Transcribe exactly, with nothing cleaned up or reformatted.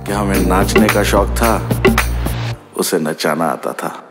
कि हमें नाचने का शौक था, उसे नचाना आता था।